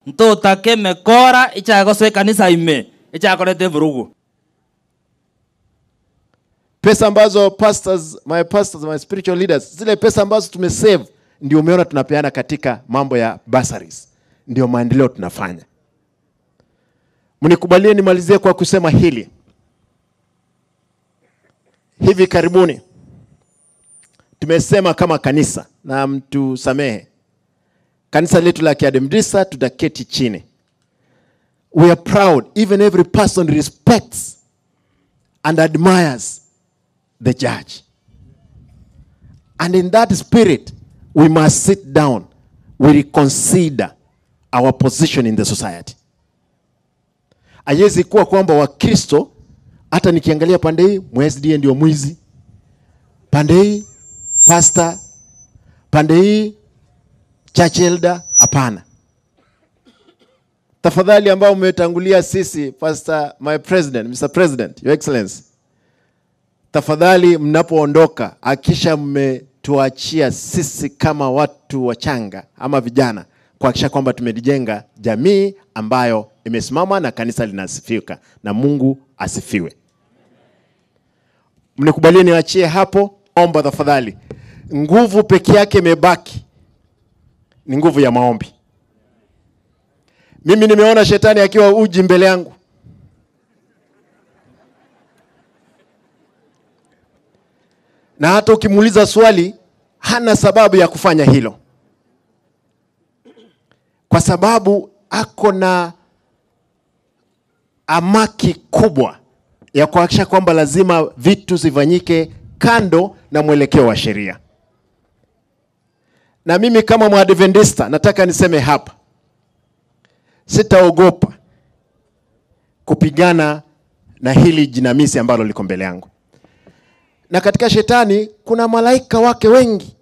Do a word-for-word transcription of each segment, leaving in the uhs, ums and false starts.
Mtota keme kora ichago swe kanisa ime. Ichago lete vurugu. Pesa ambazo pastors, my pastors, my spiritual leaders, zile pesa ambazo tumesave ndio umeona tunapeana katika mambo ya bursaries. Ndio maendeleo tunafanya. Mnikubalie nimalizie kwa kusema hili. Hivi karibuni tumesema kama kanisa, na mtu samehe, kanisa letu la Kiadventista tutaketi chini. We are proud, even every person respects and admires the judge. And in that spirit, we must sit down, we reconsider our position in the society. Haiwezi kuwa kwamba Wakristo hata nikiangalia pande hii mwezi ndio mwizi, pande hii pastor, pande hii church elder, hapana. Tafadhali ambao umetangulia sisi, pastor, my president, Mister President, your excellency, tafadhali mnapoondoka hakisha mmetuachia sisi kama watu wachanga ama vijana kuhakikisha kwamba tumejenga jamii ambayo imesimama na kanisa linasifika na Mungu asifiwe. Mnikubalie niachie hapo. Omba tafadhali. Nguvu peke yake imebaki ni nguvu ya maombi. Mimi nimeona shetani akiwa uji mbele yangu. Na hata ukimuuliza swali hana sababu ya kufanya hilo. Kwa sababu ako na amaki kubwa ya kuhakikisha kwamba lazima vitu zifanyike kando na mwelekeo wa sheria. Na mimi kama Mwadventista nataka niseme hapa, sitaogopa kupigana na hili jinamisi ambalo liko mbele yangu. Na katika shetani kuna malaika wake wengi.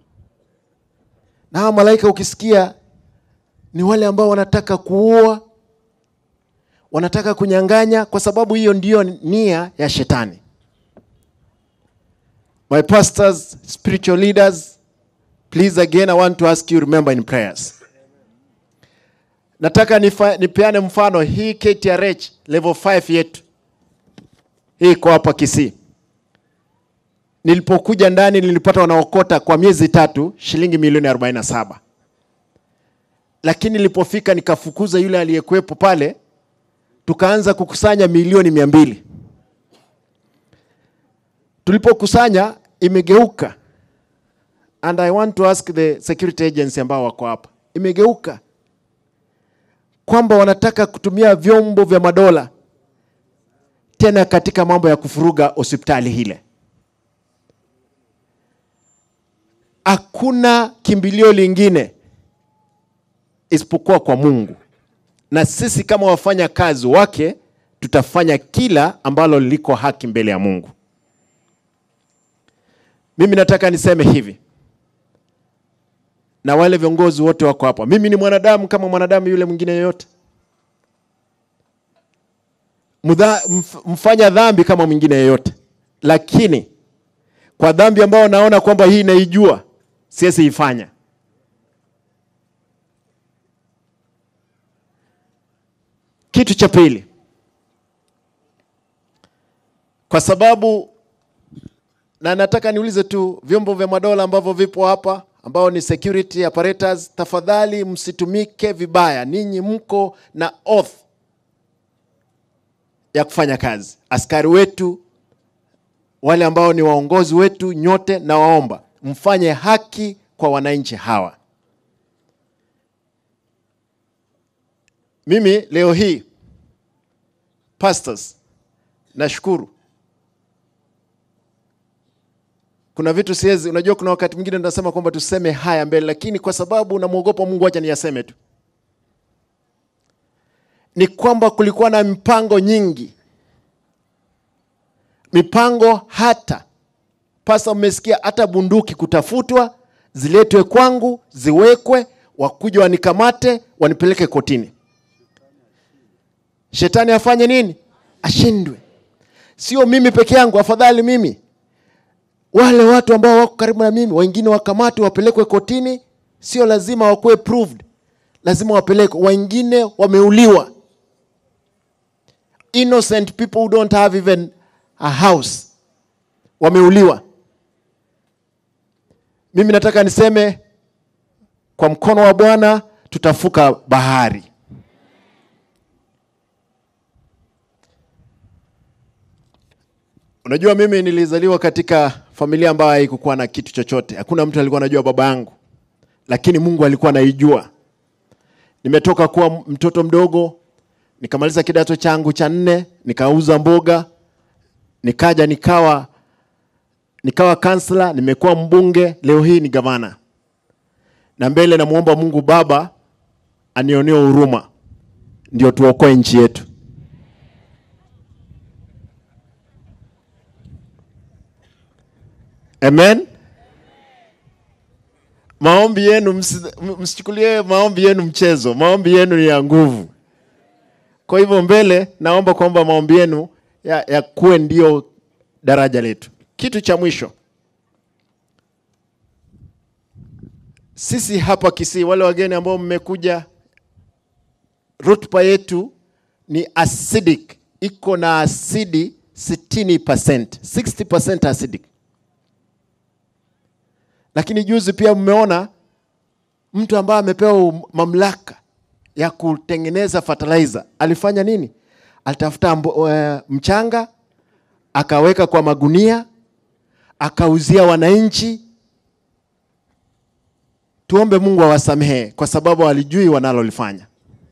Na hao malaika ukisikia ni wale ambao wanataka kuua, wanataka kunyang'anya, kwa sababu hiyo ndio nia ya shetani. My pastors, spiritual leaders, please again I want to ask you remember in prayers. Nataka nipeane mfano hii K T R H level five yetu. Hii kwa hapa Gusii. Nilipokuja ndani nilipata wanaokota kwa miezi tatu shilingi milioni arobaini na saba. Lakini nilipofika nikafukuza yule aliyekuepo pale, tukaanza kukusanya milioni mia mbili. Tulipokusanya imegeuka. And I want to ask the security agency ambao wako hapa. Imegeuka kwamba wanataka kutumia vyombo vya madola tena katika mambo ya kufuruga hospitali hile. Hakuna kimbilio lingine isipokuwa kwa Mungu. Na sisi kama wafanya kazi wake tutafanya kila ambalo liko haki mbele ya Mungu. Mimi nataka niseme hivi, na wale viongozi wote wako hapa, mimi ni mwanadamu kama mwanadamu yule mwingine yoyote. Mudha, mf, mfanya dhambi kama mwingine yoyote. Lakini kwa dhambi ambao naona kwamba hii naijua, siwezi ifanya. Kitu cha pili, kwa sababu na nataka niulize tu vyombo vya madola ambavyo vipo hapa ambao ni security apparatus, tafadhali msitumike vibaya. Ninyi mko na oath ya kufanya kazi. Askari wetu, wale ambao ni waongozi wetu, nyote na waomba mfanye haki kwa wananchi hawa. Mimi leo hii pastors nashukuru. Kuna vitu siwezi, unajua kuna wakati mwingine tunasema kwamba tuseme haya mbele, lakini kwa sababu namuogopa Mungu acha niyaseme tu. Ni kwamba kulikuwa na mipango nyingi. Mipango hata pasa mmesikia hata bunduki kutafutwa, ziletwe kwangu, ziwekwe, wakuja wanikamate, wanipeleke kotini. Shetani afanye nini? Ashindwe. Sio mimi peke yangu, afadhali mimi. Wale watu ambao wako karibu na mimi, wengine wakamate wapelekwe kotini, sio lazima wakuwe proved. lazima wapeleke. Wengine wameuliwa. Innocent people who don't have even a house wameuliwa. Mimi nataka niseme kwa mkono wa Bwana tutafuka bahari. Unajua mimi nilizaliwa katika familia ambayo haikuwa na kitu chochote. Hakuna mtu alikuwa anajua baba yangu. Lakini Mungu alikuwa anaijua. Nimetoka kuwa mtoto mdogo, nikamaliza kidato changu cha nne, nikauza mboga, nikaja nikawa nikawa kansela, nimekuwa mbunge, leo hii ni gavana. Na mbele namuomba Mungu Baba anionee huruma ndio tuokoe nchi yetu. Amen. Maombi yenu msichukulie maombi yenu mchezo. Maombi yenu ni ya nguvu. Kwa hivyo mbele naomba kwamba maombi yenu ya, ya kuwe ndio daraja letu. Kitu cha mwisho. Sisi hapa Gusii, wale wageni ambao mmekuja, rutuba yetu ni acidic. Iko na asidi sitini percent. sixty percent acidic. Lakini juzi pia mmeona mtu ambaye amepewa mamlaka ya kutengeneza fertilizer. Alifanya nini? Alitafuta uh, mchanga, akaweka kwa magunia, akauzia wananchi. Tuombe Mungu awasamehe kwa sababu walijui wanalolifanya.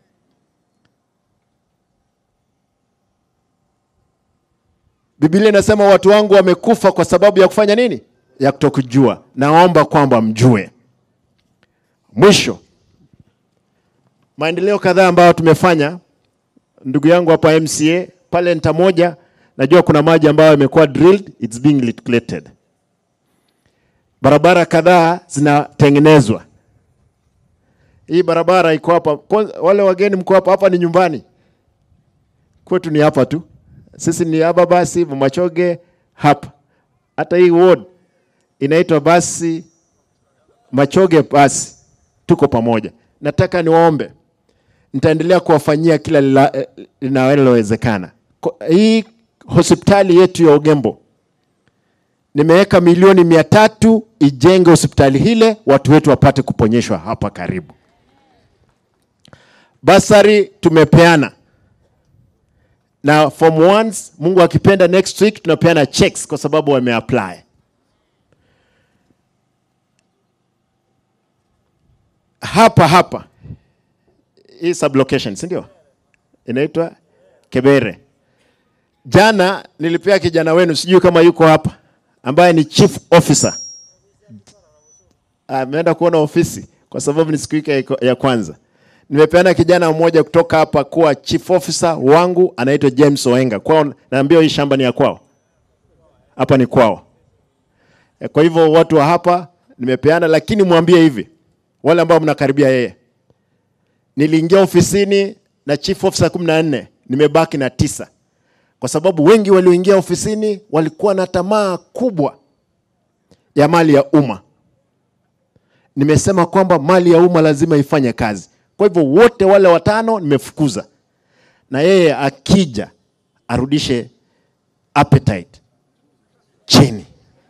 Biblia inasema watu wangu wamekufa kwa sababu ya kufanya nini? Ya kutokujua. Naomba kwamba mjue. Mwisho, maendeleo kadhaa ambayo tumefanya, ndugu yangu hapa M C A, pale nta moja, najua kuna maji ambayo yamekuwa drilled, it's being liquidated. Barabara kadhaa zinatengenezwa. Hii barabara iko hapa, wale wageni mko hapa, hapa ni nyumbani. Kwetu ni hapa tu. Sisi ni hapa basi, Machoge hapa. Hata hii ward inaitwa basi Machoge basi, tuko pamoja. Nataka niwaombe, nitaendelea kuwafanyia kila linalowezekana. Hii hospitali yetu ya Ogembo, nimeweka milioni mia tatu ijenge hospitali hile, watu wetu wapate kuponyeshwa hapa karibu. Basari tumepeana. Na form ones, Mungu akipenda next week tunapeana checks kwa sababu wameapply. Hapa hapa hii sublocation, si ndio? Inaitwa Kebere. Jana nilipea kijana wenu, sijui kama yuko hapa, ambaye ni chief officer. Ameenda kuona ofisi kwa sababu ni siku yake ya kwanza. Nimepeana kijana mmoja kutoka hapa kuwa chief officer wangu, anaitwa James Oenga. Kwao naambia hii shamba ni ya kwao. Hapa ni kwao. Kwa hivyo watu wa hapa nimepeana, lakini mwambie hivi, wale ambao mnakaribia yeye. Niliingia ofisini na chief officer kumi na nne, nimebaki na tisa. Kwa sababu wengi walioingia ofisini walikuwa na tamaa kubwa ya mali ya umma. Nimesema kwamba mali ya umma lazima ifanye kazi. Kwa hivyo wote wale watano nimefukuza. Na yeye akija arudishe appetite chini.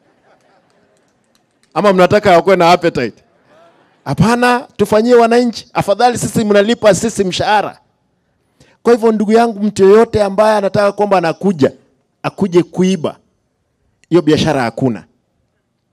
Ama mnataka wakuwe na appetite? Hapana, tufanyie wananchi. Afadhali sisi mnalipa sisi mshahara. Kwa hivyo ndugu yangu, mtu yote ambaye anataka kwamba anakuja akuje kuiba, hiyo biashara hakuna.